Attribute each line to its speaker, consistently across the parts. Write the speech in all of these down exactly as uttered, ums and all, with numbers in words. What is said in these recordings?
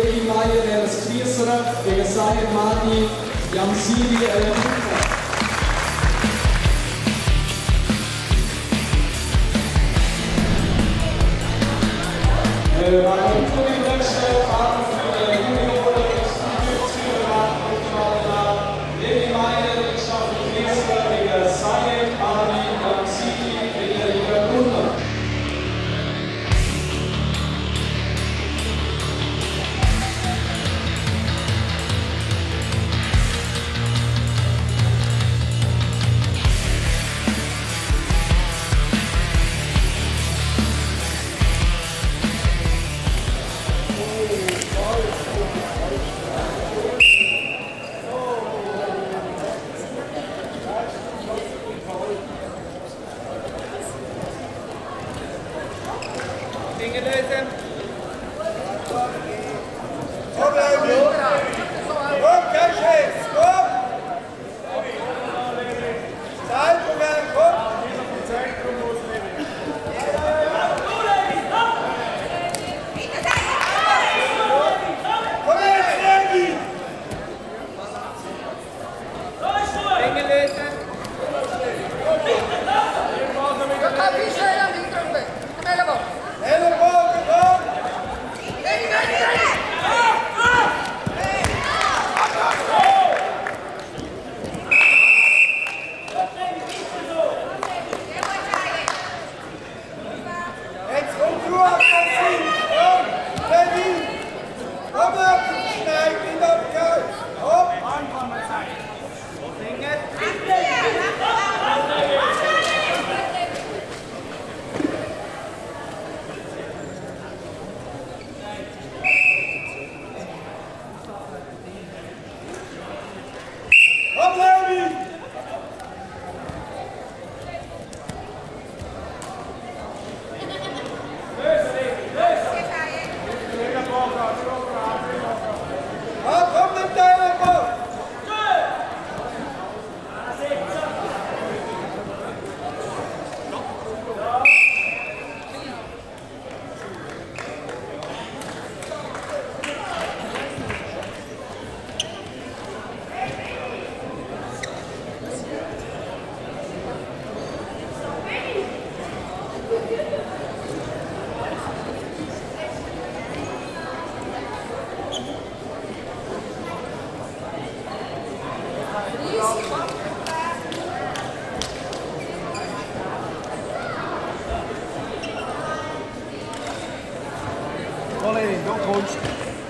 Speaker 1: Levi Meyer, Elis Grieser, gegen Sayed Madi, Jamsili, Elementar. Bei der Promi-Wechsel haben für die Junioren fünfzig Kilogramm optimal Levi Meyer, Staffel Grieser, gegen Sayed Madi, Jamsili, gegen Elementar.
Speaker 2: Dingen lösen.
Speaker 3: Kom Levi! Kom, kein Schiss! Kom! Zeitungen, kom! Kom jetzt, Levi!
Speaker 2: Dingen lösen.
Speaker 3: Ellebogen, kom! Jetzt kommt Ruhe, Maxim! Komm! Levi! Komm ab! Schnell, nicht abgehen! Komm!
Speaker 2: Dingen.
Speaker 3: Komm, Levi! Ah, komm mit der Ellbogen!
Speaker 4: Colin, don't coach.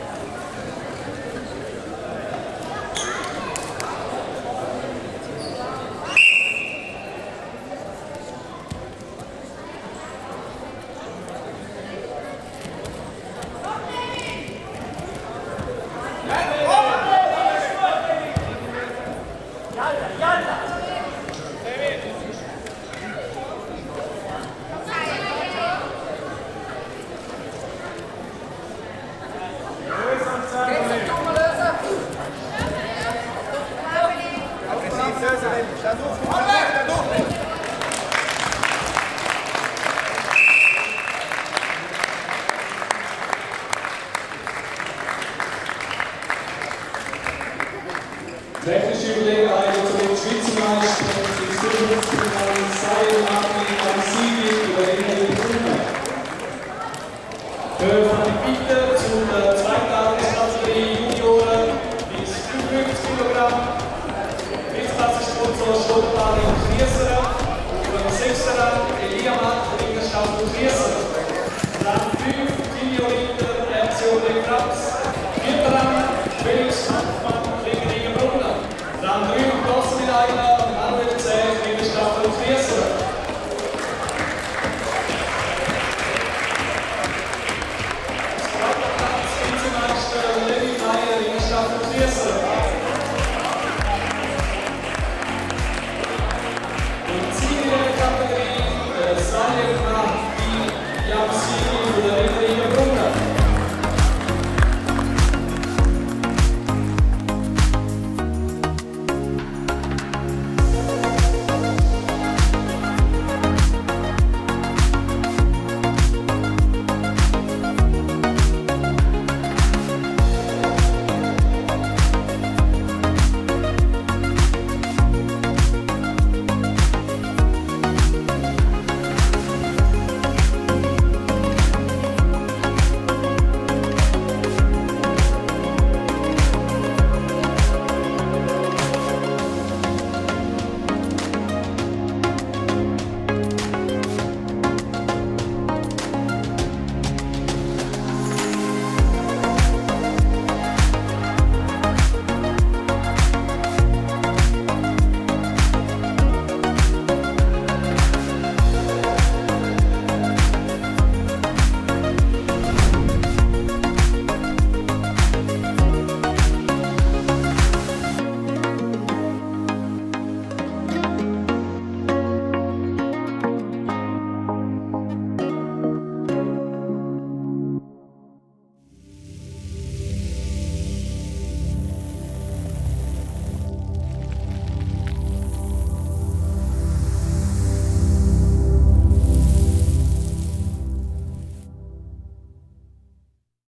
Speaker 1: Technische Überlegenheit zum Schweizer Meister im Viertelfinale Sayed Madi, Jamsili, über Elementar. Dürfen die Bitte zu der Zweitageskategorie Junioren bis fünfundfünfzig Kilogramm. Witzklasse-Sponsor Sportplan Grieser. Über den sechsten Rang Eliamat, Ringerstaffel Grieser. Rang fünf Tilio Ritter, Reaktion der Krabs. vierter Rang Felix Hartmann, Ringeringer Brunner. Rang drei Klassenmedaille